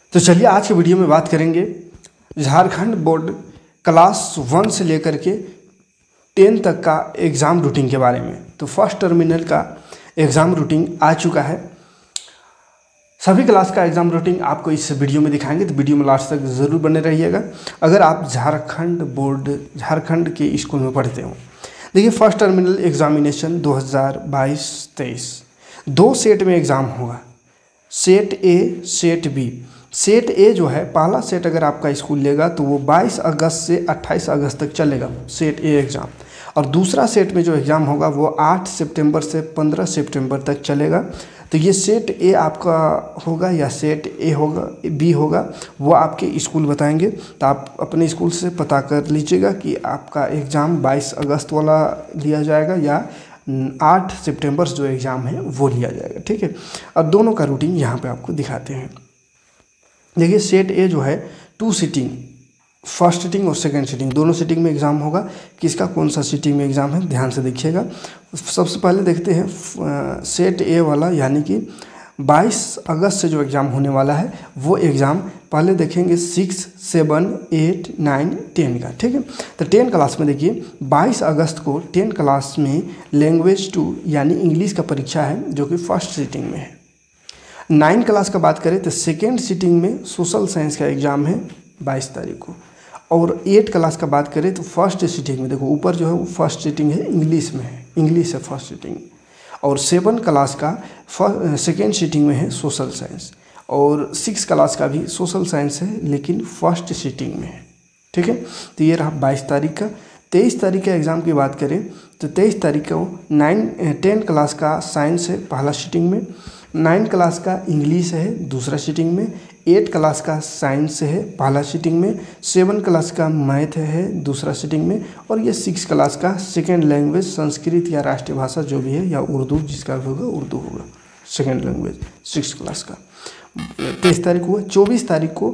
तो चलिए आज के वीडियो में बात करेंगे झारखंड बोर्ड क्लास 1 से लेकर के 10 तक का एग्ज़ाम रूटीन के बारे में। तो फर्स्ट टर्मिनल का एग्ज़ाम रूटीन आ चुका है। सभी क्लास का एग्ज़ाम रूटीन आपको इस वीडियो में दिखाएंगे, तो वीडियो में लास्ट तक ज़रूर बने रहिएगा अगर आप झारखंड के स्कूल में पढ़ते हो। देखिए, फर्स्ट टर्मिनल एग्जामिनेशन 2022-23 दो सेट में एग्ज़ाम होगा, set A set B. Set A जो है, पहला सेट अगर आपका स्कूल लेगा तो वो 22 अगस्त से 28 अगस्त तक चलेगा सेट ए एग्ज़ाम, और दूसरा सेट में जो एग्ज़ाम होगा वो 8 सितंबर से 15 सितंबर तक चलेगा। तो ये सेट ए आपका होगा या सेट ए होगा बी होगा, वो आपके स्कूल बताएंगे। तो आप अपने स्कूल से पता कर लीजिएगा कि आपका एग्ज़ाम 22 अगस्त वाला लिया जाएगा या 8 सितंबर जो एग्ज़ाम है वो लिया जाएगा। ठीक है, अब दोनों का रूटीन यहाँ पे आपको दिखाते हैं। देखिए, सेट ए जो है 2 सीटिंग, फर्स्ट सीटिंग और सेकंड सीटिंग, दोनों सीटिंग में एग्ज़ाम होगा। किसका कौन सा सीटिंग में एग्ज़ाम है ध्यान से देखिएगा। सबसे पहले देखते हैं सेट ए वाला, यानी कि 22 अगस्त से जो एग्ज़ाम होने वाला है वो एग्ज़ाम पहले देखेंगे 6, 7, 8, 9, 10 का। ठीक है, तो 10 क्लास में देखिए 22 अगस्त को 10 क्लास में लैंग्वेज 2 यानी इंग्लिश का परीक्षा है, जो कि फर्स्ट सीटिंग में है। 9 क्लास का बात करें तो सेकेंड सीटिंग में सोशल साइंस का एग्ज़ाम है 22 तारीख को। और 8 क्लास का बात करें तो फर्स्ट सीटिंग में, देखो ऊपर जो है वो फर्स्ट सीटिंग है, इंग्लिश में है, इंग्लिश है फर्स्ट सीटिंग। और 7 क्लास का सेकेंड सीटिंग में है सोशल साइंस, और 6 क्लास का भी सोशल साइंस है लेकिन फर्स्ट सीटिंग में है। ठीक है, तो ये रहा 22 तारीख का। 23 तारीख के एग्ज़ाम की बात करें तो 23 तारीख को 10 क्लास का साइंस है पहला सीटिंग में, 9 क्लास का इंग्लिश है दूसरा सीटिंग में, 8 क्लास का साइंस है पहला सीटिंग में, 7 क्लास का मैथ है दूसरा सीटिंग में, और ये 6 क्लास का सेकेंड लैंग्वेज संस्कृत या राष्ट्रीय भाषा जो भी है या उर्दू, जिसका भी होगा उर्दू होगा सेकेंड लैंग्वेज 6 क्लास का। 23 तारीख को। 24 तारीख को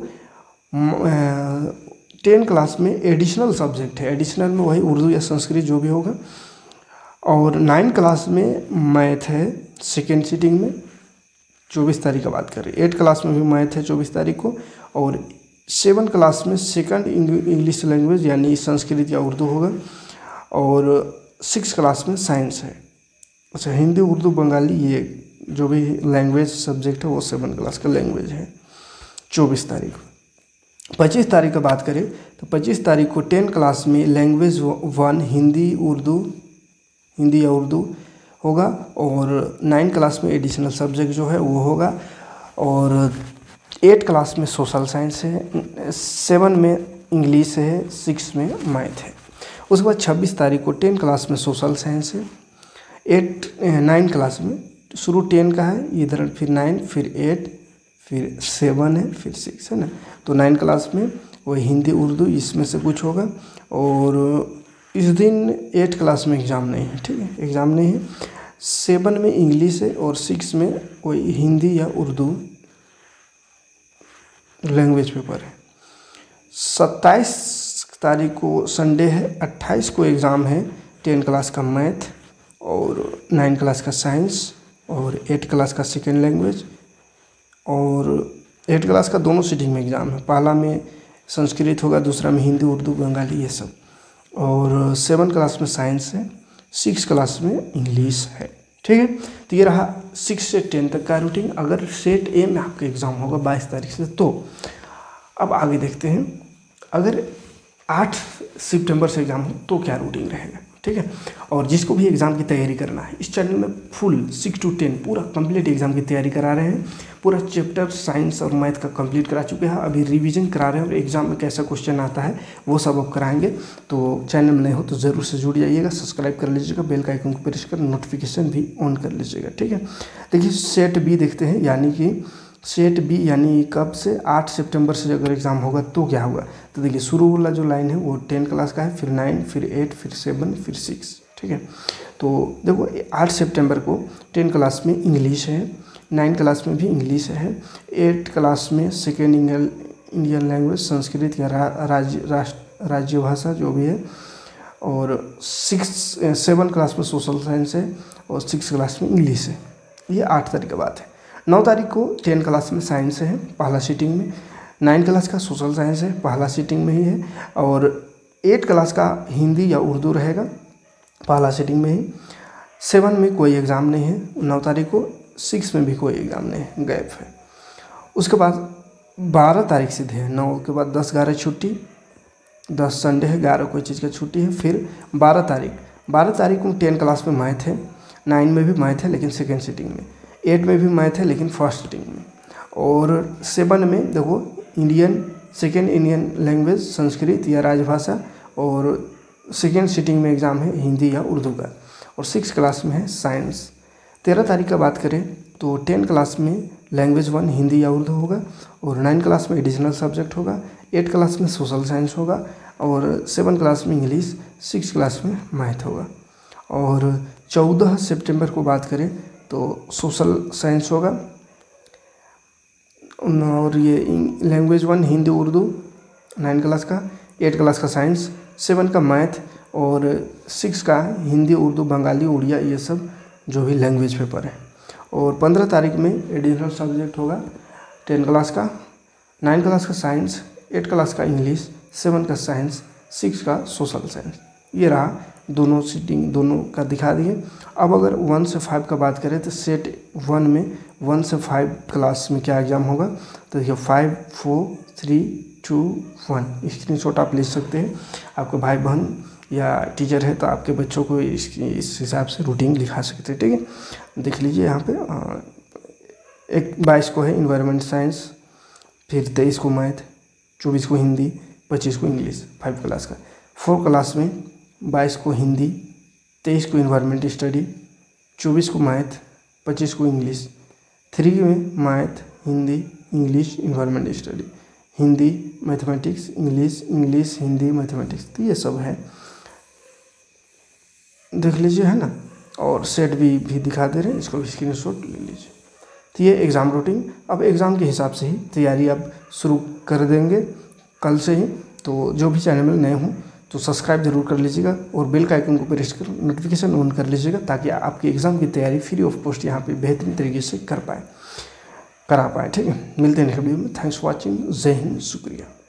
10 क्लास में एडिशनल सब्जेक्ट है, एडिशनल में वही उर्दू या संस्कृत जो भी होगा, और 9 क्लास में मैथ है सेकेंड सीटिंग में 24 तारीख का बात करें। 8 क्लास में भी मैथ है 24 तारीख को, और 7 क्लास में सेकंड इंग्लिश लैंग्वेज यानी संस्कृत या उर्दू होगा, और 6 क्लास में साइंस है। अच्छा, हिंदी उर्दू बंगाली ये जो भी लैंग्वेज सब्जेक्ट है वो 7 क्लास का लैंग्वेज है 24 तारीख। 25 तारीख का बात करें तो 25 तारीख को 10 क्लास में लैंग्वेज 1 हिंदी या उर्दू होगा, और 9 क्लास में एडिशनल सब्जेक्ट जो है वो होगा, और 8 क्लास में सोशल साइंस है, 7 में इंग्लिश है, 6 में मैथ है। उसके बाद 26 तारीख को 10 क्लास में सोशल साइंस है, 9 क्लास में शुरू 10 का है, इधर फिर 9 फिर 8 फिर 7 है फिर 6 है ना। तो 9 क्लास में वही हिंदी उर्दू इसमें से कुछ होगा, और इस दिन 8 क्लास में एग्ज़ाम नहीं है। ठीक है, एग्ज़ाम नहीं है। 7 में इंग्लिश है और 6 में कोई हिंदी या उर्दू लैंग्वेज पेपर है। 27 तारीख को संडे है, 28 को एग्ज़ाम है 10 क्लास का मैथ, और 9 क्लास का साइंस, और 8 क्लास का सेकेंड लैंग्वेज, और 8 क्लास का दोनों सीटिंग में एग्ज़ाम है, पहला में संस्कृत होगा दूसरा में हिंदी उर्दू बंगाली ये सब, और 7 क्लास में साइंस है, 6 क्लास में इंग्लिश है। ठीक है, तो ये रहा 6 से 10 तक का रूटीन। अगर सेट ए में आपका एग्ज़ाम होगा 22 तारीख से, तो अब आगे देखते हैं अगर 8 सितंबर से एग्ज़ाम हो तो क्या रूटीन रहेगा। ठीक है, और जिसको भी एग्ज़ाम की तैयारी करना है, इस चैनल में फुल 6 to 10 पूरा कंप्लीट एग्ज़ाम की तैयारी करा रहे हैं। पूरा चैप्टर साइंस और मैथ का कंप्लीट करा चुके हैं, अभी रिवीजन करा रहे हैं, और एग्ज़ाम में कैसा क्वेश्चन आता है वो सब अब कराएंगे। तो चैनल में नए हो तो ज़रूर से जुड़ जाइएगा, सब्सक्राइब कर लीजिएगा, बेल का आइकन को प्रेस कर नोटिफिकेशन भी ऑन कर लीजिएगा। ठीक है, देखिए सेट बी देखते हैं, यानी कि सेट बी यानी कब से 8 सितंबर से अगर एग्ज़ाम होगा तो क्या होगा। तो देखिए, शुरू वाला जो लाइन है वो 10 क्लास का है, फिर 9 फिर 8 फिर 7 फिर 6। ठीक है, तो देखो 8 सितंबर को 10 क्लास में इंग्लिश है, 9 क्लास में भी इंग्लिश है, 8 क्लास में सेकेंड इंडियन लैंग्वेज संस्कृत या राज्य भाषा जो भी है, और 7 क्लास में सोशल साइंस है, और 6 क्लास में इंग्लिश है। ये 8 तारीख की बात है। 9 तारीख को 10 क्लास में साइंस है पहला सीटिंग में, 9 क्लास का सोशल साइंस है पहला सीटिंग में ही है, और 8 क्लास का हिंदी या उर्दू रहेगा पहला सीटिंग में ही। 7 में कोई एग्ज़ाम नहीं है 9 तारीख को, 6 में भी कोई एग्ज़ाम नहीं है, गैप है। उसके बाद 12 तारीख सीधे है, 9 के बाद 10 11 छुट्टी, 10 संडे है, 11 कोई चीज़ का छुट्टी है। फिर 12 तारीख को 10 क्लास में मैथ है, 9 में भी मैथ है लेकिन सेकेंड सीटिंग में, 8 में भी मैथ है लेकिन फर्स्ट सीटिंग में, और 7 में देखो सेकेंड इंडियन लैंग्वेज संस्कृत या राजभाषा, और सेकेंड सीटिंग में एग्ज़ाम है हिंदी या उर्दू का, और 6 क्लास में है साइंस। 13 तारीख का बात करें तो 10 क्लास में लैंग्वेज 1 हिंदी या उर्दू होगा, और 9 क्लास में एडिशनल सब्जेक्ट होगा, 8 क्लास में सोशल साइंस होगा, और 7 क्लास में इंग्लिश, 6 क्लास में मैथ होगा। और 14 सितंबर को बात करें तो सोशल साइंस होगा, और ये लैंग्वेज 1 हिंदी उर्दू 9 क्लास का, 8 क्लास का साइंस, 7 का मैथ, और 6 का हिंदी उर्दू बंगाली उड़िया ये सब जो भी लैंग्वेज पेपर है। और 15 तारीख में एडिशनल सब्जेक्ट होगा 10 क्लास का, 9 क्लास का साइंस, 8 क्लास का इंग्लिश, 7 का साइंस, 6 का सोशल साइंस। ये रहा दोनों सीटिंग दोनों का दिखा दिए। अब अगर 1 से 5 का बात करें तो सेट 1 में 1 से 5 क्लास में क्या एग्ज़ाम होगा, तो देखिए 5 4 3 2 1 स्क्रीनशॉट आप ले सकते हैं। आपके भाई बहन या टीचर है तो आपके बच्चों को इस हिसाब से रूटीन लिखा सकते हैं, ठीक है। देख लीजिए यहाँ पे 22 को है इन्वायरमेंट साइंस, फिर 23 को मैथ, 24 को हिंदी, 25 को इंग्लिश 5 क्लास का। 4 क्लास में 22 को हिंदी, 23 को इन्वायरमेंट स्टडी, 24 को मैथ, 25 को इंग्लिश। 3 में math, Hindi, English, environment study, Hindi, mathematics, English, Hindi, mathematics, तो ये सब है, देख लीजिए, है ना। और सेट भी दिखा दे रहे हैं, इसको भी स्क्रीनशॉट ले लीजिए। तो ये एग्ज़ाम रूटीन, अब एग्ज़ाम के हिसाब से ही तैयारी अब शुरू कर देंगे कल से ही। तो जो भी चैनल में नए हों तो सब्सक्राइब जरूर कर लीजिएगा, और बेल का आइकन को प्रेस कर नोटिफिकेशन ऑन कर लीजिएगा, ताकि आपकी एग्ज़ाम की तैयारी फ्री ऑफ कॉस्ट यहाँ पे बेहतरीन तरीके से करा पाए, ठीक है। मिलते हैं नेक्स्ट वीडियो में। Thanks for watching. जय हिंद, शुक्रिया।